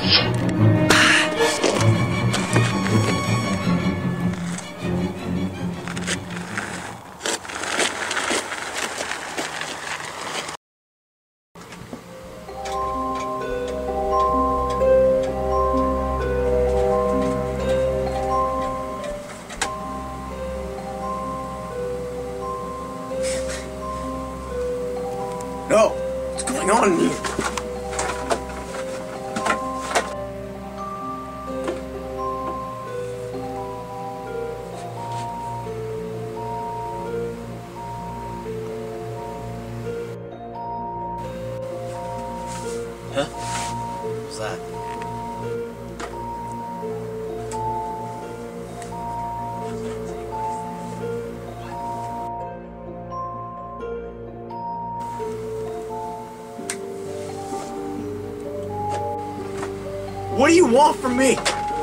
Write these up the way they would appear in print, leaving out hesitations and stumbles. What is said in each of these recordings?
No! What's going on here? Huh? What's that? What do you want from me?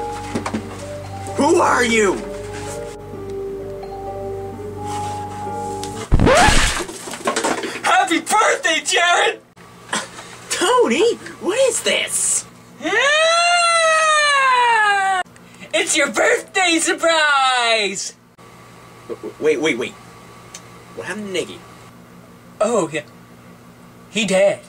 Who are you? Happy birthday, Jared! Tony, what is this? Ah! It's your birthday surprise! Wait. What happened to Niggy? Oh, yeah. He dead.